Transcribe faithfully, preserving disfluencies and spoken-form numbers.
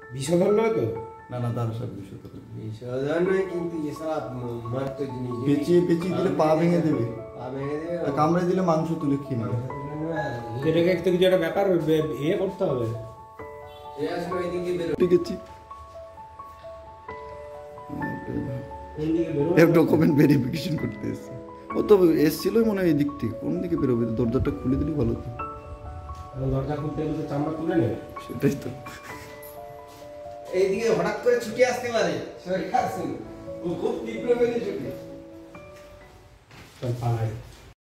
বিষধর নয় তো? না না, তার সব বিষধর। বিষধর নয়, কিন্তু এছাড়া মারতো জিনিস পেঁচিয়ে পেঁচিয়ে দিলে পা ভেঙে দেবে, পা ভেঙে দেবে, আর কামড়ে দিলে মাংস তুলে খেয়ে নেবে। এটাকে একটা কিছু একটা ব্যাপার ইয়ে করতে হবে। ঠিক আছে, ডকুমেন্ট ভেরিফিকেশন করতে এসেছে। ও তো এসেছিলই মনে হয় এই দিক থেকে, কোন দিকে বেরোবে? দরজাটা খুলে দিলে ভালো তো। দরজা খুলতে গেলে তো চামড়া তুলে নেবে। সেটাই তো। এইদিকে হঠাৎ করে ছুটে আসতে পারে, খুব তীব্র বেগে ছুটে। চল পালাই।